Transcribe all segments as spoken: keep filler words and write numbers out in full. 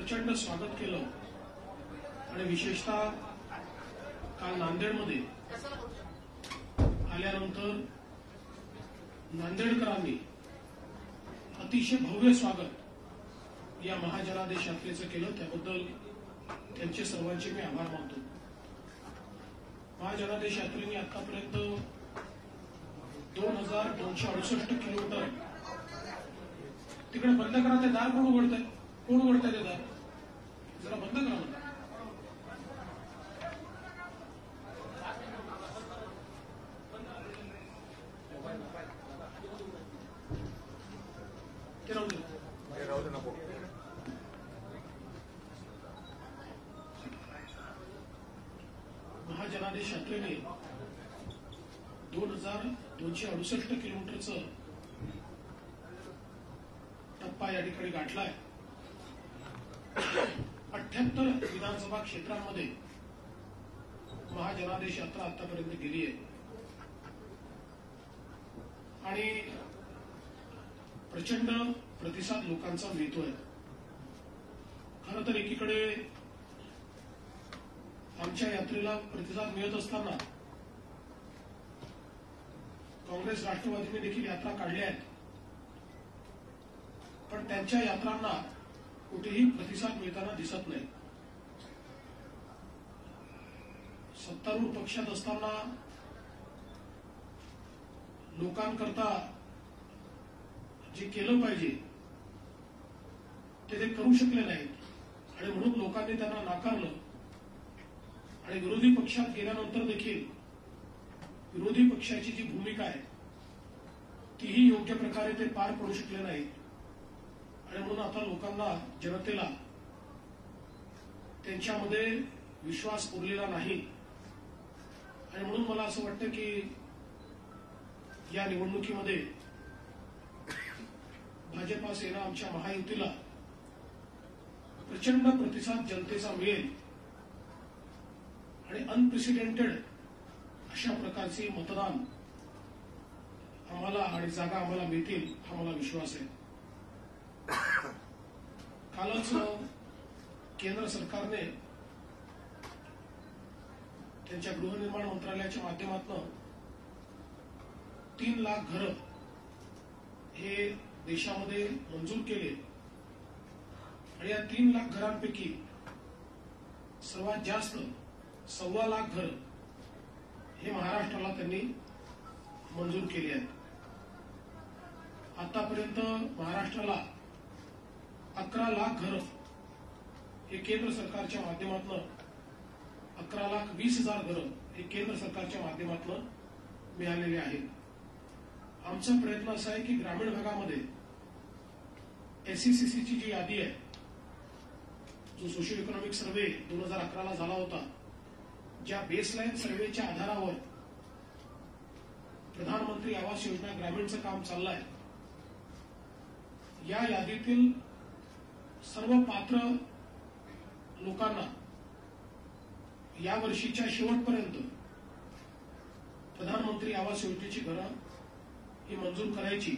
प्रचंड स्वागत केलं आणि विशेषतः काल नांदेडमध्ये आल्यानंतर नांदेडकरांनी अतिशय भव्य स्वागत या महाजनादेश यात्रेचं केलं। त्याबद्दल त्यांचे सर्वांचे मी आभार मानतो। महाजनादेश यात्रेने आतापर्यंत दोन हजार दोनशे अडुसष्ट किलोमीटर तिकडे बंद करा ते दार कोण उघडतंय कोण उघडतंय ते दार जरा बंद करा म्हणा। ते राहू दे राहू दे नको। महाजनादेश यात्रेने दोन हजार दोनशे अडुसष्ट किलोमीटरचं टप्पा या ठिकाणी गाठलाय। अठ्ठ्याहत्तर विधानसभा क्षेत्रांमध्ये महाजनादेश यात्रा आतापर्यंत गेली आहे आणि प्रचंड प्रतिसाद लोकांचा मिळतोय। खरं तर एकीकडे आमच्या यात्रेला प्रतिसाद मिळत असताना काँग्रेस राष्ट्रवादीने देखील यात्रा काढल्या आहेत, पण त्यांच्या यात्रांना कुठेही प्रतिसाद मिळताना दिसत नाही। सत्तारूढ पक्षात असताना लोकांकरता जे केलं पाहिजे ते ते करू शकले नाहीत आणि म्हणून लोकांनी त्यांना नाकारलं आणि विरोधी पक्षात गेल्यानंतर देखील विरोधी पक्षाची जी भूमिका आहे तीही योग्य प्रकारे ते पार पडू शकले नाहीत आणि म्हणून आता लोकांना जनतेला त्यांच्यामध्ये विश्वास उरलेला नाही आणि म्हणून मला असं वाटतं की या निवडणुकीमध्ये भाजपा सेना आमच्या महायुतीला प्रचंड प्रतिसाद जनतेचा मिळेल आणि अनप्रेसिडेंटेड अशा प्रकारचे मतदान आम्हाला आणि जागा आम्हाला मिळतील हा मला विश्वास आहे। कालच केंद्र सरकारने त्यांच्या गृहनिर्माण मंत्रालयाच्या माध्यमातून तीन लाख घरं हे देशामध्ये मंजूर केले आणि या तीन लाख घरांपैकी सर्वात जास्त सव्वा लाख घर हे महाराष्ट्राला त्यांनी मंजूर केले आहेत। आतापर्यंत महाराष्ट्राला अकरा लाख घर हे केंद्र सरकारच्या माध्यमातून अकरा लाख वीस हजार घर हे केंद्र सरकारच्या माध्यमातून मिळालेले आहेत। आमचा प्रयत्न असा आहे की ग्रामीण भागामध्ये एसईसीसीची जी यादी आहे, जो सोशिओ इकॉनॉमिक सर्व्हे दोन हजार अकराला झाला होता, ज्या बेसलाईन सर्व्हेच्या आधारावर प्रधानमंत्री आवास योजना ग्रामीणचं काम चाललंय, या यादीतील सर्व पात्र लोकांना या वर्षीच्या शेवटपर्यंत प्रधानमंत्री आवास योजनेची घरं ही मंजूर करायची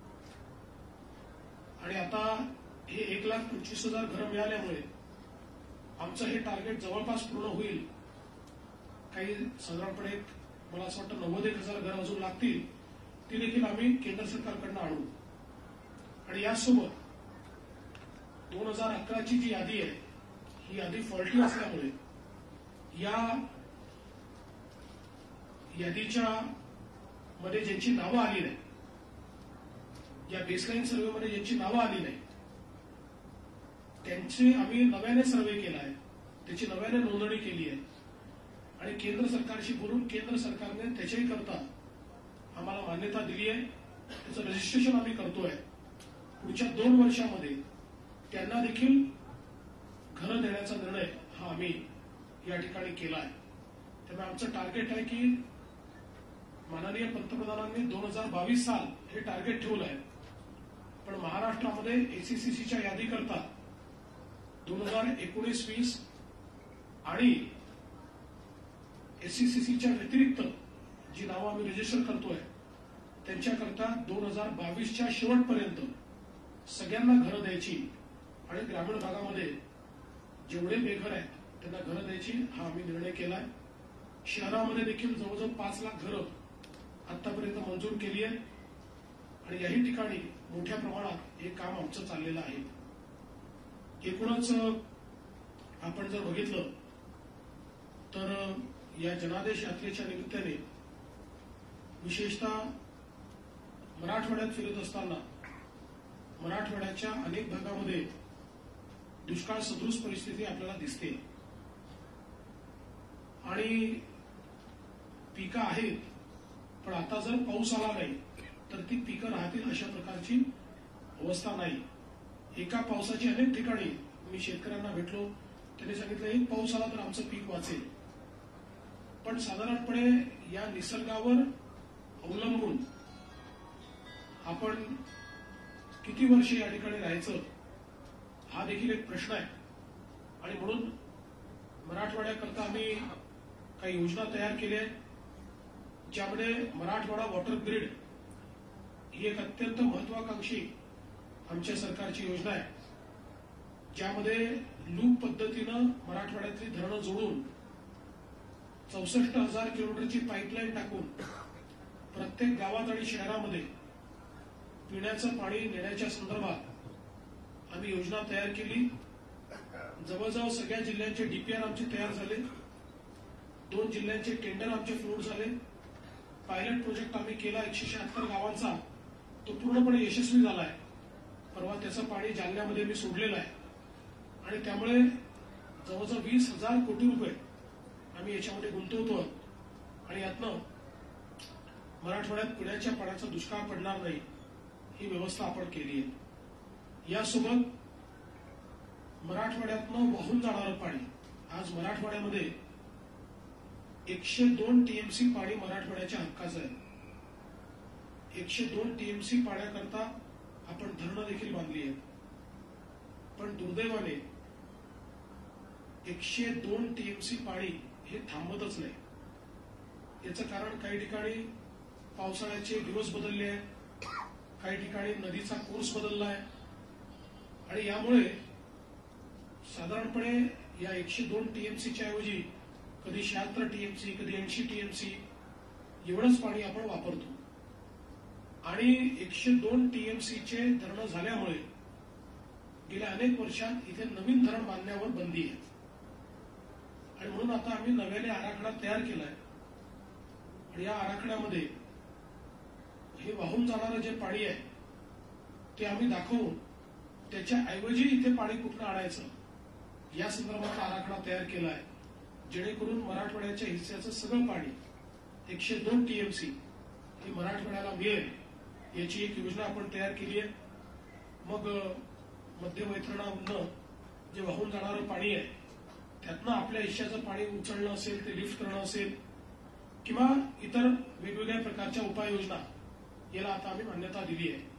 आणि आता हे एक लाख पंचवीस हजार घरं मिळाल्यामुळे आमचं हे टार्गेट जवळपास पूर्ण होईल। काही साधारणपणे मला असं वाटतं नव्वद एक हजार घरं अजून लागतील, ती देखील आम्ही केंद्र सरकारकडनं आणू आणि यासोबत दोन हजार अकराची जी यादी आहे ही यादी फॉल्टी असल्यामुळे या यादीच्या मध्ये ज्यांची नावं आली नाही, या बेसलाईन सर्व्हेमध्ये ज्यांची नावं आली नाही, त्यांची आम्ही नव्याने सर्व्हे केला आहे, त्याची नव्याने नोंदणी केली आहे आणि केंद्र सरकारशी बोलून केंद्र सरकारने त्याच्याही करता आम्हाला मान्यता दिली आहे। त्याचं रजिस्ट्रेशन आम्ही करतोय। पुढच्या दोन वर्षामध्ये त्यांना देखील घरं देण्याचा निर्णय हा आम्ही या ठिकाणी केला आहे। त्यामुळे आमचं टार्गेट आहे की माननीय पंतप्रधानांनी दोन हजार बावीस साल हे टार्गेट ठेवलं आहे, पण महाराष्ट्रामध्ये एसीसीसीच्या यादीकरता दोन हजार एकोणीस वीस आणि एससीसीच्या व्यतिरिक्त जी नावं आम्ही रजिस्टर करतोय त्यांच्याकरता दोन हजार बावीसच्या शेवटपर्यंत सगळ्यांना घरं द्यायची आणि ग्रामीण भागामध्ये जेवढे बेघर आहेत त्यांना घरं द्यायची हा आम्ही निर्णय केलाय. शहरामध्ये देखील जवळजवळ पाच लाख घरं आतापर्यंत मंजूर केली आहेत आणि याही ठिकाणी मोठ्या प्रमाणात हे काम आमचं चाललेलं आहे. एकूणच आपण जर बघितलं तर या जनादेश यात्रेच्या निमित्ताने विशेषतः मराठवाड्यात फिरत असताना मराठवाड्याच्या अनेक भागामध्ये दुष्काळ सदृश परिस्थिती आपल्याला दिसते आणि पिकं आहेत, पण आता जर पाऊस आला नाही तर ती पिकं राहतील अशा प्रकारची अवस्था नाही. एका पावसाची अनेक ठिकाणी मी शेतकऱ्यांना भेटलो, त्यांनी सांगितलं एक पाऊस आला तर आमचं पीक वाचेल. पण साधारणपणे या निसर्गावर अवलंबून आपण किती वर्षे या ठिकाणी राहायचं हा देखील एक प्रश्न आहे. आणि म्हणून मराठवाड्याकरता आम्ही काही योजना तयार केल्या आहेत, ज्यामध्ये मराठवाडा वॉटर ग्रीड ही एक अत्यंत महत्वाकांक्षी आमच्या सरकारची योजना आहे, ज्यामध्ये लूप पद्धतीनं मराठवाड्यातली धरणं जोडून चौसष्ट हजार किलोमीटरची पाईपलाईन टाकून प्रत्येक गावात आणि शहरामध्ये पिण्याचं पाणी नेण्याच्या संदर्भात आम्ही योजना तयार केली. जवळजवळ सगळ्या जिल्ह्यांचे डीपीआर आमचे तयार झाले. दोन जिल्ह्यांचे टेंडर आमचे फ्लोट झाले. पायलट प्रोजेक्ट आम्ही केला एकशे शहात्तर गावांचा, तो पूर्णपणे यशस्वी झाला आहे. परवा त्याचं पाणी जालन्यामध्ये मी सोडलेलं आहे आणि त्यामुळे जवळजवळ वीस हजार कोटी रुपये आम्ही याच्यामध्ये गुंतवतो आणि यातनं मराठवाड्यात पिण्याच्या पाण्याचा दुष्काळ पडणार नाही ही व्यवस्था आपण केली आहे. यासोबत मराठवाड्यातनं वाहून जाणारं पाणी, आज मराठवाड्यामध्ये एकशे दोन टीएमसी पाणी मराठवाड्याच्या हक्काचं आहे. एकशे दोन टीएमसी पाण्याकरता आपण धरणं देखील बांधली आहेत. पण दुर्दैवाने एकशे दोन टीएमसी पाणी हे थांबतच नाही. याचं कारण काही ठिकाणी पावसाळ्याचे दिवस बदलले आहेत, काही ठिकाणी नदीचा कोर्स बदलला आहे आणि यामुळे साधारणपणे या एकशे दोन टीएमसीच्या ऐवजी कधी शहात्तर टीएमसी कधी ऐंशी टीएमसी एवढंच पाणी आपण वापरतो. आणि एकशे दोन टीएमसीचे धरणं झाल्यामुळे गेल्या अनेक वर्षात इथे नवीन धरण बांधण्यावर बंदी आहे आणि म्हणून आता आम्ही नव्याने आराखडा तयार केलाय आणि या आराखड्यामध्ये हे वाहून जाणारं जे पाणी आहे ते आम्ही दाखवून त्याच्या ऐवजी इथे पाणी कुठलं आणायचं या संदर्भातला आराखडा तयार केला आहे, जेणेकरून मराठवाड्याच्या हिस्स्याचं सगळं पाणी एकशे दोन टीएमसी हे मराठवाड्याला मिळेल याची एक योजना आपण तयार केली आहे. मग मध्य मैत्रणामधनं जे वाहून जाणारं पाणी आहे त्यातनं आपल्या हिश्श्याचं पाणी उचलणं असेल, ते लिफ्ट करणं असेल किंवा इतर वेगवेगळ्या प्रकारच्या उपाययोजना याला आता आम्ही मान्यता दिली आहे.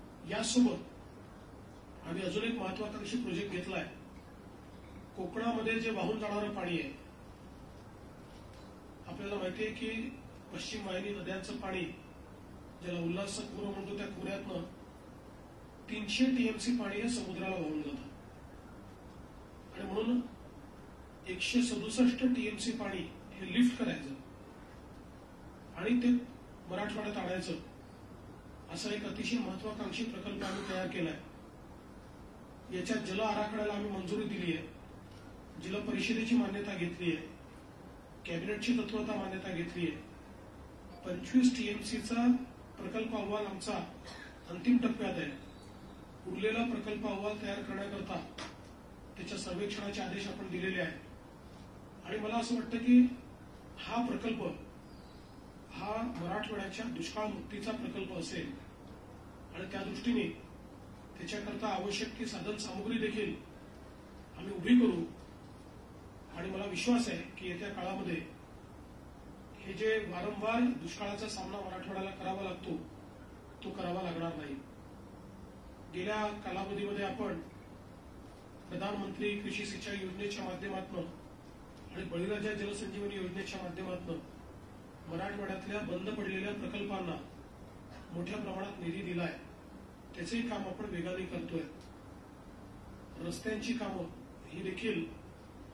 यासोबत आम्ही अजून एक महत्वाकांक्षी प्रोजेक्ट घेतलाय. कोकणामध्ये जे वाहून जाणारं पाणी आहे, आपल्याला माहिती आहे की पश्चिम वाहिनी नद्यांचं पाणी ज्याला उल्हास खोरं म्हणतो त्या खोऱ्यातनं तीनशे टीएमसी पाणी हे समुद्राला वाहून जातं आणि म्हणून एकशे सदुसष्ट टीएमसी पाणी हे लिफ्ट करायचं आणि ते मराठवाड्यात आणायचं, असा एक अतिशय महत्वाकांक्षी प्रकल्प आम्ही तयार केलाय. याच्यात जल आराखड्याला आम्ही मंजुरी दिली आहे, जल परिषदेची मान्यता घेतली आहे, कॅबिनेटची तत्वता मान्यता घेतली आहे. पंचवीस टीएमसीचा प्रकल्प अहवाल आमचा अंतिम टप्प्यात आहे. उरलेला प्रकल्प अहवाल तयार करण्याकरता त्याच्या सर्वेक्षणाचे आदेश आपण दिलेले आहेत आणि मला असं वाटतं की हा प्रकल्प हा मराठवाड्याच्या दुष्काळ मुक्तीचा प्रकल्प असेल आणि त्या दृष्टीने त्याच्याकरता आवश्यक ती साधन सामुग्री देखील आम्ही उभी करू आणि मला विश्वास आहे की येत्या काळामध्ये हे जे वारंवार दुष्काळाचा सामना मराठवाड्याला करावा लागतो तो करावा लागणार नाही. गेल्या कालावधीमध्ये आपण प्रधानमंत्री कृषी सिंचाई योजनेच्या माध्यमातून आणि बळीराजा जलसंजीवनी योजनेच्या माध्यमातून मराठवाड्यातल्या बंद पडलेल्या प्रकल्पांना मोठ्या प्रमाणात निधी दिलाय. त्याचंही काम आपण वेगाने करतोय. रस्त्यांची कामं ही देखील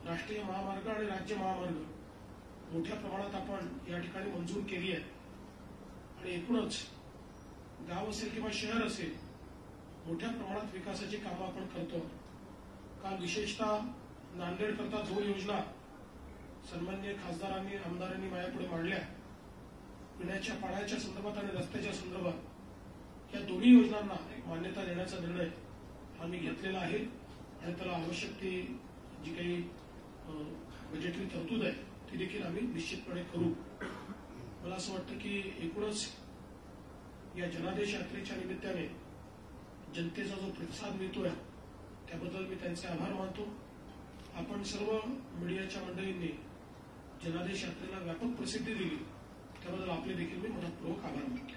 राष्ट्रीय महामार्ग आणि राज्य महामार्ग मोठ्या प्रमाणात आपण या ठिकाणी मंजूर केली आहे आणि एकूणच गाव असेल किंवा शहर असेल मोठ्या प्रमाणात विकासाची कामं आपण करतो. काल विशेषतः नांदेड करता दोन योजना सन्माननीय खासदारांनी आमदारांनी माझ्यापुढे मांडल्या. पिण्याच्या पाण्याच्या संदर्भात आणि रस्त्याच्या संदर्भात या दोन्ही योजनांना मान्यता देण्याचा निर्णय आम्ही घेतलेला आहे आणि त्याला आवश्यक ती जी काही बजेटरी तरतूद आहे ती देखील आम्ही निश्चितपणे करू. मला असं वाटतं की एकूणच या जनादेश यात्रेच्या निमित्ताने जनतेचा जो प्रतिसाद मिळतोय त्याबद्दल मी त्यांचे आभार मानतो. आपण सर्व मीडियाच्या मंडळींनी जनादेश यात्रेला व्यापक प्रसिद्धी दिली त्याबद्दल आपले देखील मी मनपूर्वक आभार मानतो.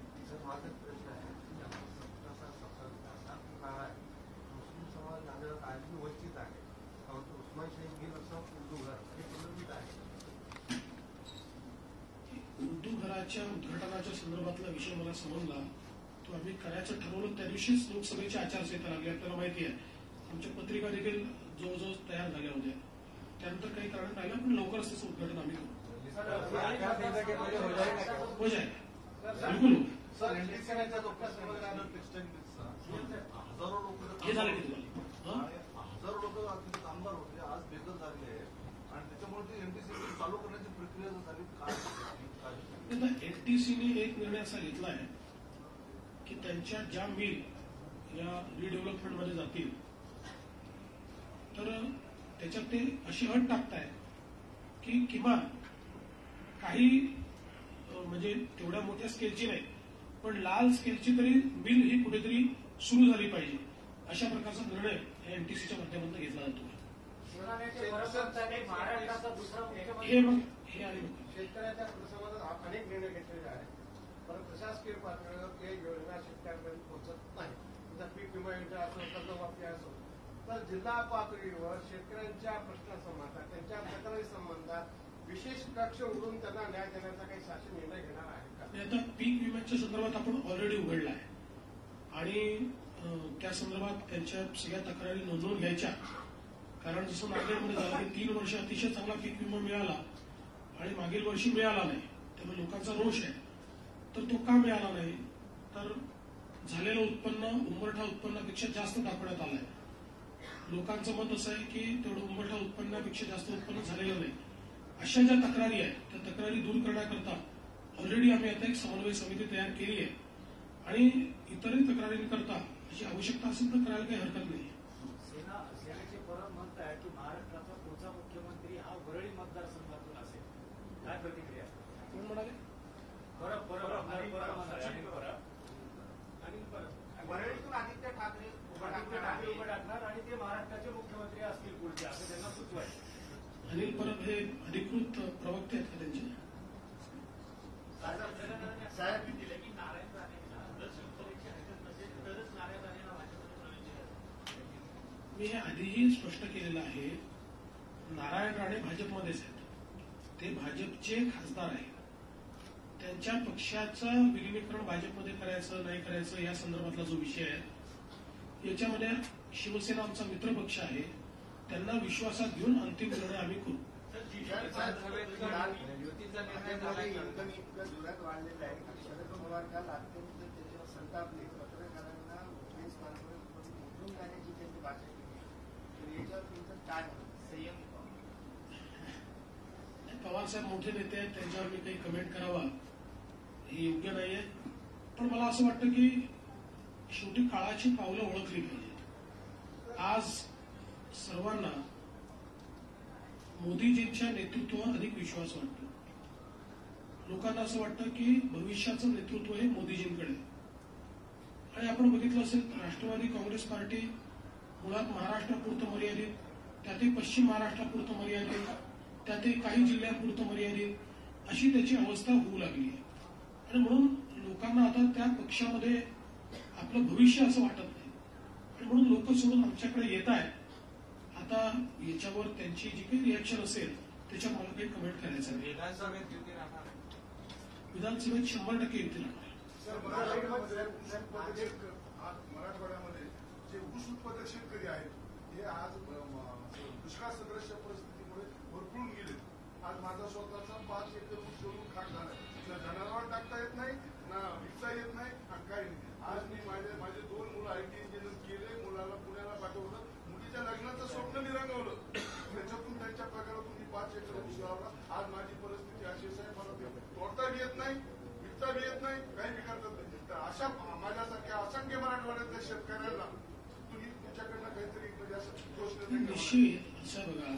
उर्दू घराच्या उद्घाटनाच्या संदर्भातला विषय मला समजला तो आम्ही करायचं ठरवलं त्या दिवशीच लोकसभेची आचारसंहिता लागली. आपल्याला माहिती आहे आमच्या पत्रिका देखील जवळजवळ तयार झाल्या होत्या. त्यानंतर काही कारण राहिलं पण लवकरच त्याचं उद्घाटन आम्ही करू. हो जाए बिलकुल हे झालं की तुम्हाला हजारो लोक कामगार होते आज बेघर झाले आणि त्याच्यामुळे ते एमटीसी चालू करण्याची प्रक्रिया झाली. एनटीसीने एक निर्णय असा घेतला आहे की त्यांच्या ज्या मिल या रिडेव्हलपमेंटमध्ये जातील तर त्याच्यात ते अशी अट टाकतायत की किमान काही म्हणजे तेवढ्या मोठ्या स्केलची नाही पण लाल स्केलची तरी मिल ही कुठेतरी सुरू झाली पाहिजे अशा प्रकारचा निर्णय या एनटीसीच्या माध्यमातून घेतला जातो. हे मग हे आणि शेतकऱ्याच्या प्रसंगात अनेक निर्णय घेतलेले आहेत पण प्रशासकीय पातळीवर ते योजना शेतकऱ्यांपर्यंत पोहोचत नाही. जर पीक विमा योजना असो कर्जमाफी असो तर जिल्हा पातळीवर शेतकऱ्यांच्या प्रश्नासंबंधात त्यांच्या तक्रारी संबंधात विशेष कक्ष उघडून त्यांना न्याय देण्याचा काही शासन निर्णय घेणार आहे का? आता पीक विम्याच्या संदर्भात आपण ऑलरेडी उघडला आहे आणि त्या संदर्भात त्यांच्या सगळ्या तक्रारी नोंदवून घ्यायच्या. कारण जसं नांदेडमध्ये झालं की तीन वर्ष अतिशय चांगला पीक विमा मिळाला आणि मागील वर्षी मिळाला नाही त्यामुळे लोकांचा रोष आहे. तर तो का मिळाला नाही तर झालेलं उत्पन्न उंबरठा उत्पन्नापेक्षा जास्त दाखवण्यात आलंय. लोकांचं मत असं आहे की तेवढं उंबरठा उत्पन्नापेक्षा जास्त उत्पन्न झालेलं नाही. अशा ज्या तक्रारी आहेत त्या तक्रारी दूर करण्याकरता ऑलरेडी आम्ही आता एक समन्वय समिती तयार केली आहे आणि इतरही तक्रारींकरता अशी आवश्यकता असेल तर करायला काही हरकत नाही. सेनेचे परब म्हणताय की महाराष्ट्राचा पुढचा मुख्यमंत्री हा वरळी मतदारसंघातून असेल. काय प्रतिक्रिया? कोण म्हणाले? परब परब अनिल परब अनिल परब वरळीतून आदित्य ठाकरे आदित्य ठाकरे उभं टाकणार आणि ते महाराष्ट्राचे मुख्यमंत्री असतील पुढचे असं त्यांना सुचवायचं. अनिल परब हे अधिकृत प्रवक्ते आहेत का त्यांचे? साहेब दिले की नारायण राणेंना जर शिवसेनेची हरकत नसेल तरच नारायण राणेंना भाजपमध्ये प्रवेश. मी हे आधीही स्पष्ट केलेलं आहे. नारायण राणे भाजपमध्येच आहेत. ते भाजपचे खासदार आहेत. त्यांच्या पक्षाचं विलिनीकरण भाजपमध्ये करायचं नाही करायचं या संदर्भातला जो विषय आहे याच्यामध्ये शिवसेना आमचा मित्रपक्ष आहे. त्यांना विश्वासात घेऊन अंतिम निर्णय आम्ही करू. युतीचा निर्णय झाला इन्कम इतकं जोरात वाढलेलं आहे की शरद पवार काल अत्यंत त्याच्यावर संतापले. पत्रकारांना प्रेस कॉन्फरन्स उठून जाण्याची त्यांची भाषा केली. तर याच्यावर तुमचं काय संयम? पवारसाहेब मोठे नेते आहेत त्यांच्यावर मी काही कमेंट करावा हे योग्य नाहीये. पण मला असं वाटतं की शेवटी काळाची पावलं ओळखली पाहिजेत. आज सर्वांना मोदीजींच्या नेतृत्वावर अधिक विश्वास वाटतो. लोकांना असं वाटतं की भविष्याचं नेतृत्व हे मोदीजींकडे आणि आपण बघितलं असेल राष्ट्रवादी काँग्रेस पार्टी मुळात महाराष्ट्रापुरतं मर्यादित त्यातही पश्चिम महाराष्ट्रापुरतं मर्यादित त्यातही काही जिल्ह्यांपुरतं मर्यादित अशी त्याची अवस्था होऊ लागली आहे आणि म्हणून लोकांना आता त्या पक्षामध्ये आपलं भविष्य असं वाटत नाही आणि म्हणून लोक सोडून आमच्याकडे येत आहेत. आता याच्यावर त्यांची जी काही रिॲक्शन असेल त्याच्यावर मला काही कमेंट करायचं आहे. विधानसभेत युती राहणार विधानसभेत शंभर टक्के युती राहणार. मराठवाड्यामध्ये जे ऊस उत्पादक शेतकरी आहेत हे आज दुष्काळ सदृश्य परिस्थितीमुळे भरपूरून गेले. आज माझा स्वतःचा पाच एकर ऊस जळून खाक झाला. ना जनावर टाकता येत नाही, ना विकता येत नाही, आणि काही नाही. आज मी माझे माझे दोन मुलं आय टी इंजिनियर केले, मुलाला पुण्याला पाठवलं, मुलीच्या लग्नाचं स्वप्न मी रंगवलं. त्याच्यातून त्यांच्या पगारातून मी पाच एकर ऊस लावला. आज माझी परिस्थिती अशी आहे, मला तोडता बी येत नाही, विकता बी येत नाही, काही बी करता नाही. तर अशा माझ्यासारख्या असंख्य मराठवाड्यातल्या शेतकऱ्यांना तुम्ही तुमच्याकडनं काहीतरी म्हणजे असं योजना. निश्चित असं बघा,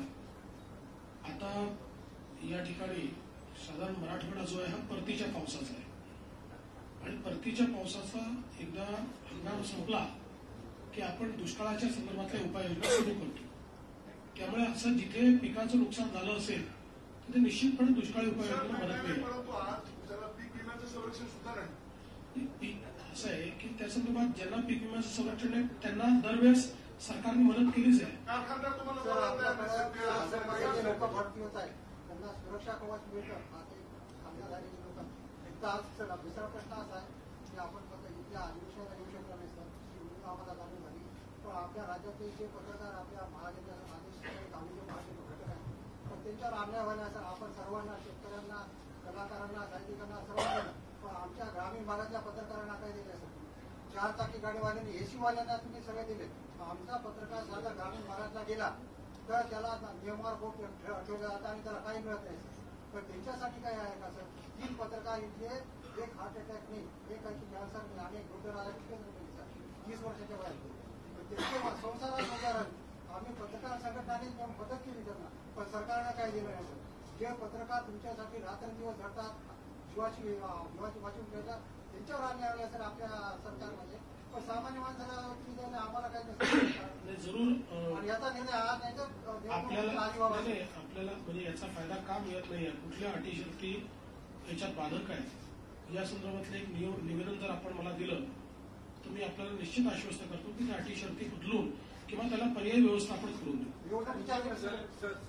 आता या ठिकाणी साधारण मराठवाडा जो आहे हा परतीच्या पावसाचा आहे, आणि परतीच्या पावसाचा एकदा हंगाम संपला की आपण दुष्काळाच्या संदर्भातल्या उपाययोजना सुरू करतो. त्यामुळे असं जिथे पिकाचं नुकसान झालं असेल तिथे निश्चितपणे दुष्काळी उपाययोजना मदत मिळेल. परंतु आज त्याला पीक विम्याचं संरक्षण सुद्धा नाही. पीक असं आहे की त्या संदर्भात ज्यांना पीक विम्याचं संरक्षण आहे त्यांना दरवेळेस सरकारने मदत केलीच आहे. कारखानदार तुम्हाला सर, बोलावतात, आपल्याकडे शेतकरी जे लोक भरती होत आहेत त्यांना सुरक्षा कवच मिळतं. आता समजा झालेली लोक एकदा आज चला दुसरा प्रश्न असा आहे की आपण फक्त इथल्या अधिवेशनाला येऊ शकलो नाही सर, ही मुलं आम्हाला जाणून झाली. पण आपल्या राज्यातले जे पत्रकार आपल्या महाराष्ट्राच्या महादेश आम्ही जे महाराष्ट्र घटक आहेत पण त्यांच्यावर अन्याय व्हायला सर, आपण सर्वांना शेतकऱ्यांना, कलाकारांना, साहित्यिकांना सर्वांना, पण आमच्या ग्रामीण भागातल्या पत्रकारांना काय दिले सर? चार चाकी गाडीवाल्यांनी, एसी वाल्यांना तुम्ही सगळे दिले. आमचा पत्रकार साधा ग्रामीण भागातला गेला तर त्याला नियमावर बोट ठेवलं जातं आणि त्याला काही मिळत नाही. पण त्यांच्यासाठी काय आहे का सर? तीन पत्रकार इथले, एक हार्ट अटॅकने, एक कॅन्सरने आणि एक सर तीस वर्षाच्या वयात त्यांचे संसारात वगैरे आम्ही पत्रकार संघटनाने मदत केली त्यांना, पण सरकारनं काय दिलं नाही सर. जे पत्रकार तुमच्यासाठी रात्रंदिवस झडतात, जीवाची जीवाची वाचून ठेवतात, त्यांच्यावर अन्याय आला सर आपल्या सरकारमध्ये. पण सामान्य माणसाला तुम्ही द्यायला आम्हाला काय नसतं. जरूर आणि याचा निर्णय हा नाही तर आपल्याला अजिबात नाही, आपल्याला म्हणजे याचा फायदा का मिळत नाही, कुठल्या अटी शर्ती याच्यात बाधक आहे या संदर्भातलं एक नियो- निवेदन जर आपण मला दिलं तर मी आपल्याला निश्चित आश्वस्त करतो की त्या अटी शर्ती बदलून किंवा त्याला पर्यायी व्यवस्थापन करून देऊ. एवढा विचार केला सर.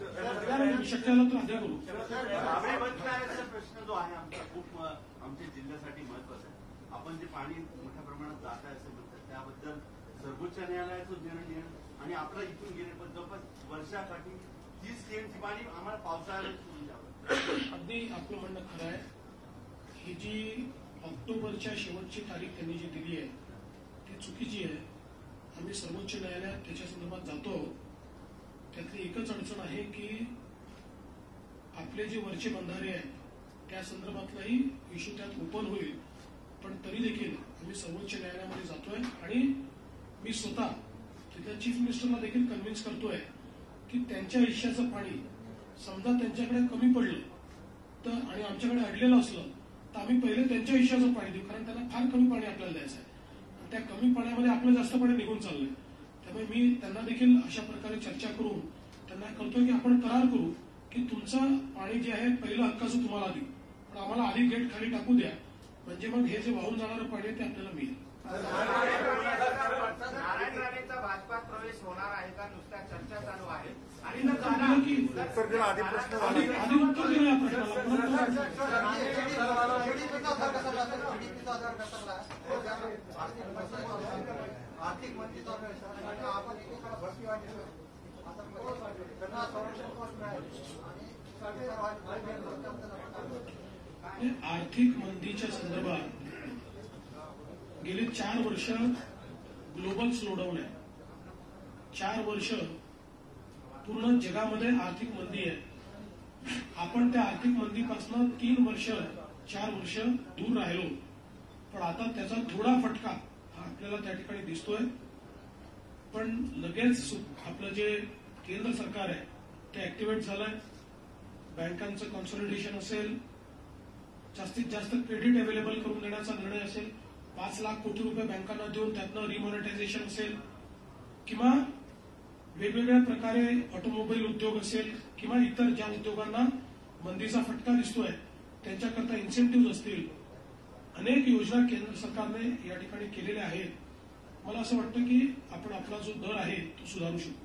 शक्य झालं तर आधी करू. बाबळे बंदराचा प्रश्न जो आहे आमचा खूप आमच्या जिल्ह्यासाठी महत्वाचा आहे. आपण जे पाणी मोठ्या प्रमाणात जात आहे असं म्हणतात त्याबद्दल सर्वोच्च न्यायालयाचा निर्णय आणि आपला इथून गेले पण जवळपास वर्षासाठी तीस टीएमसी पाणी आम्हाला पावसाळ्यात सोडून द्यावं. अगदी आपलं म्हणणं खरं आहे. ही जी ऑक्टोबरच्या शेवटची तारीख त्यांनी जी दिली आहे ती चुकीची आहे. आम्ही सर्वोच्च न्यायालयात त्याच्या संदर्भात जातो. त्यातली एकच अडचण आहे की आपले जे वरचे बंधारे आहेत त्या संदर्भातलाही इश्यू त्यात ओपन होईल. पण तरी देखील आम्ही सर्वोच्च न्यायालयामध्ये जातोय आणि मी स्वतः तिथल्या चीफ मिनिस्टरला देखील कन्व्हिन्स करतोय की त्यांच्या हिश्श्याचं पाणी समजा त्यांच्याकडे कमी पडलं तर आणि आमच्याकडे अडलेलं असलं तर आम्ही पहिले त्यांच्या हिश्श्याचं पाणी देऊ, कारण त्यांना फार कमी पाणी आपल्याला द्यायचं आहे. त्या कमी पाण्यामध्ये आपलं जास्त पाणी निघून चाललंय. त्यामुळे मी त्यांना देखील अशा प्रकारे चर्चा करून त्यांना करतोय की आपण करार करू की तुमचं पाणी जे आहे पहिलं हक्काचं तुम्हाला देऊ, पण आम्हाला आधी गेट खाली टाकू द्या, म्हणजे मग हे जे वाहून जाणारं पाणी आहे ते आपल्याला मिळेल. नारायण राणेचा भाजपात प्रवेश होणार आहे का नुसत्या चर्चा चालू आहे? आणि उत्तर दिलं की आधी आधी उत्तर दिलं या प्रश्नाला. आर्थिक मंत्रीचा आपण एकीकडे भरती वाढली त्यांना संरक्षण कोष मिळाले आणि आर्थिक मंदीच्या संदर्भात गेले चार वर्ष ग्लोबल स्लोडाऊन आहे. चार वर्ष पूर्ण जगामध्ये आर्थिक मंदी आहे. आपण त्या आर्थिक मंदीपासून तीन वर्ष चार वर्ष दूर राहिलो, पण आता त्याचा थोडा फटका हा आपल्याला त्या ठिकाणी दिसतोय. पण लगेच आपलं जे केंद्र सरकार आहे ते ऍक्टिव्हेट झालंय. बँकांचं कॉन्सॉलिडेशन असेल, जास्तीत जास्त क्रेडिट अवेलेबल करून देण्याचा निर्णय असेल, पाच लाख कोटी रुपये बँकांना देऊन त्यातनं रिमॉनिटायझेशन असेल, किंवा वेगवेगळ्या प्रकारे ऑटोमोबाईल उद्योग असेल किंवा इतर ज्या उद्योगांना मंदीचा फटका दिसतोय त्यांच्याकरता इन्सेंटिव्ह असतील, अनेक योजना केंद्र सरकारने या ठिकाणी केलेल्या आहेत. मला असं वाटतं की आपण आपला जो दर आहे तो सुधारू शकतो.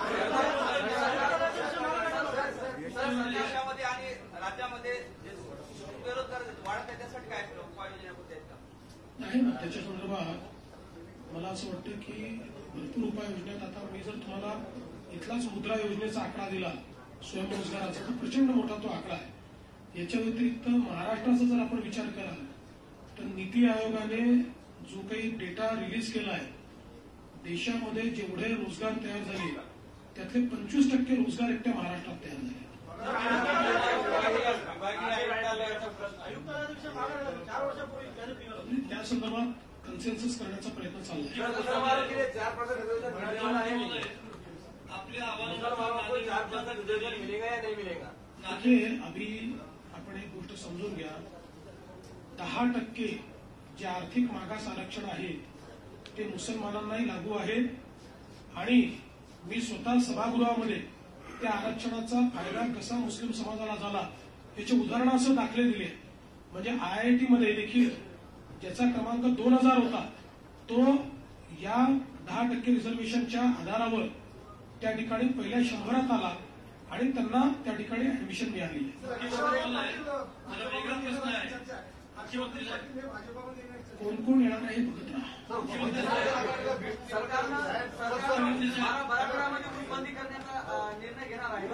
देशामध्ये आणि राज्यामध्ये बेरोजगार वाढत आहे त्यासाठी काय उपाययोजना आहेत का? नाही ना, त्याच्या संदर्भात मला असं वाटतं की भरपूर उपाययोजना आहेत. आता मी जर तुम्हाला इथलाच मुद्रा योजनेचा आकडा दिला स्वयंरोजगाराचा, तर प्रचंड मोठा तो आकडा आहे. याच्या व्यतिरिक्त महाराष्ट्राचा जर आपण विचार कराल तर नीती आयोगाने जो काही डेटा रिलीज केला आहे, देशामध्ये जेवढे रोजगार तयार झाले त्यातले पंचवीस टक्के रोजगार एकट्या महाराष्ट्रात तयार झाले. त्या संदर्भात कन्सेन्सस करण्याचा प्रयत्न चालला आहे. अभि आपण एक गोष्ट समजून घ्या, दहा टक्के जे आर्थिक मागास आरक्षण आहे ते मुसलमानांनाही लागू आहे आणि मी स्वतः सभागृहामध्ये त्या आरक्षणाचा फायदा कसा मुस्लिम समाजाला झाला याचे उदाहरण असं दाखले दिले. म्हणजे आयआयटी मध्ये देखील ज्याचा क्रमांक दोन हजार होता तो या दहा टक्के रिझर्वेशनच्या आधारावर त्या ठिकाणी पहिल्या शंभरात आला आणि त्यांना त्या ठिकाणी ऍडमिशन मिळाली. कोण कोण येणार आहे बघत राहा. बंदी करण्याचा निर्णय घेणार आहे.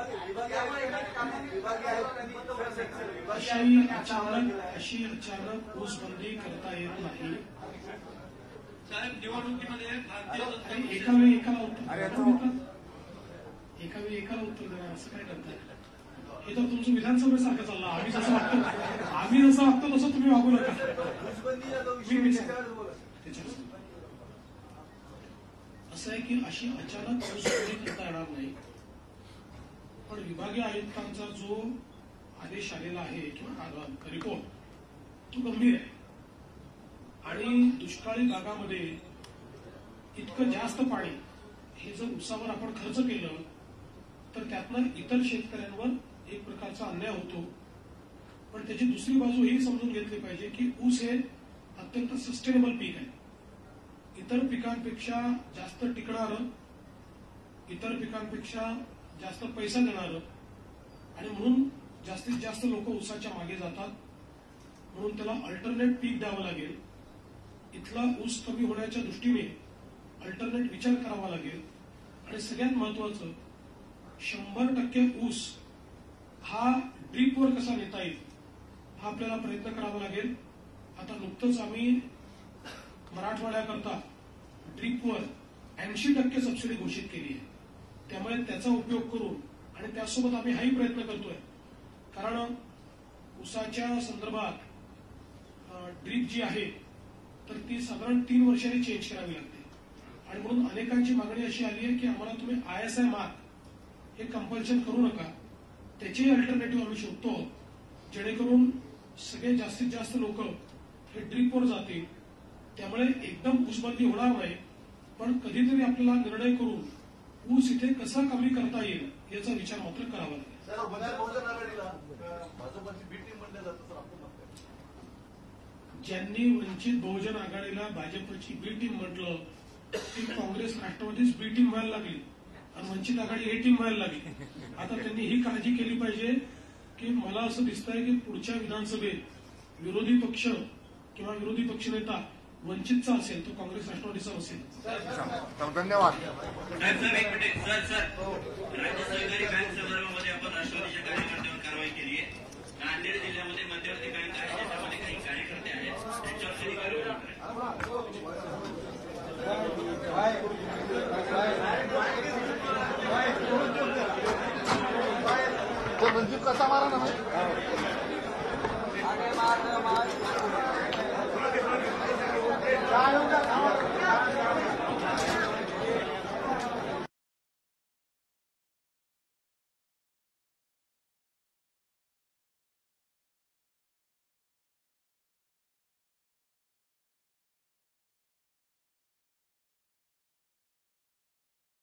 अशी अचानक अशी अचानक ऊसबंदी करता येत नाही. साहेब, निवडणुकीमध्ये भारतीय एका वेळी एकाला उत्तर एका वेळी एकाला उत्तर देणार असं काय करताय? हे तर तुमचं विधानसभेसारखं चाललं. आम्ही जसं वागतो आम्ही जसं वागतो तसं तुम्ही वागू नका. असं आहे की अशी अचानक ऊसबंदी करता येणार नाही, पण विभागीय आयुक्तांचा जो आदेश आलेला आहे किंवा रिपोर्ट तो गंभीर आहे. आणि दुष्काळी भागामध्ये इतकं जास्त पाणी हे जर ऊसावर आपण खर्च केलं तर त्यातनं इतर शेतकऱ्यांवर एक प्रकारचा अन्याय होतो. पण त्याची दुसरी बाजू ही समजून घेतली पाहिजे की ऊस हे अत्यंत सस्टेनेबल पीक आहे. इतर पिकांपेक्षा जास्त टिकणारं, इतर पिकांपेक्षा जास्त पैसा देणारं आणि म्हणून जास्तीत जास्त लोक ऊसाच्या मागे जातात. म्हणून त्याला अल्टरनेट पीक द्यावं लागेल. इथला ऊस कमी होण्याच्या दृष्टीने अल्टरनेट विचार करावा लागेल. आणि सगळ्यात महत्वाचं, शंभर टक्के ऊस हा ड्रीपवर कसा नेता येईल हा आपल्याला प्रयत्न करावा लागेल. आता नुकतंच आम्ही मराठवाड्याकरता ड्रीपवर ऐंशी टक्के सबसिडी घोषित केली आहे. त्यामुळे त्याचा उपयोग करून आणि त्यासोबत आम्ही हाही प्रयत्न करतोय, कारण ऊसाच्या संदर्भात ड्रीप जी आहे तर ती साधारण तीन वर्षांनी चेंज करावी लागते. आणि म्हणून अनेकांची मागणी अशी आली आहे की आम्हाला तुम्ही आय एस आय मार्क हे कंपल्शन करू नका, त्याची अल्टरनेटिव्ह आम्ही शोधतो जेणेकरून सगळे जास्तीत जास्त लोक हे ड्रीपवर जातील. त्यामुळे एकदम ऊसबंदी होणार नाही, पण कधीतरी आपल्याला निर्णय करून ऊस इथे कसा कमी करता येईल याचा विचार मात्र करावा लागेल. ज्यांनी वंचित बहुजन आघाडीला भाजपची बी टीम म्हटलं ती काँग्रेस राष्ट्रवादीच बी टीम व्हायला लागली आणि वंचित आघाडी ए टीम व्हायला लागली. आता त्यांनी ही काळजी केली पाहिजे की मला असं दिसतंय की पुढच्या विधानसभेत विरोधी पक्ष किंवा विरोधी पक्षनेता वंचितचा असेल तो काँग्रेस राष्ट्रवादीचा असेल. धन्यवाद. एक मिनिट सर सर राज्य सहकारी बँक संदर्भामध्ये आपण राष्ट्रवादीच्या कार्यकर्त्यांवर कारवाई केली आहे. नांदेड जिल्ह्यामध्ये मध्यवर्ती बँक आहे, त्याच्यामध्ये काही कार्यकर्ते आहेत, त्यांच्यावर कधी कारवाई तो रणजित कसा मारा ना.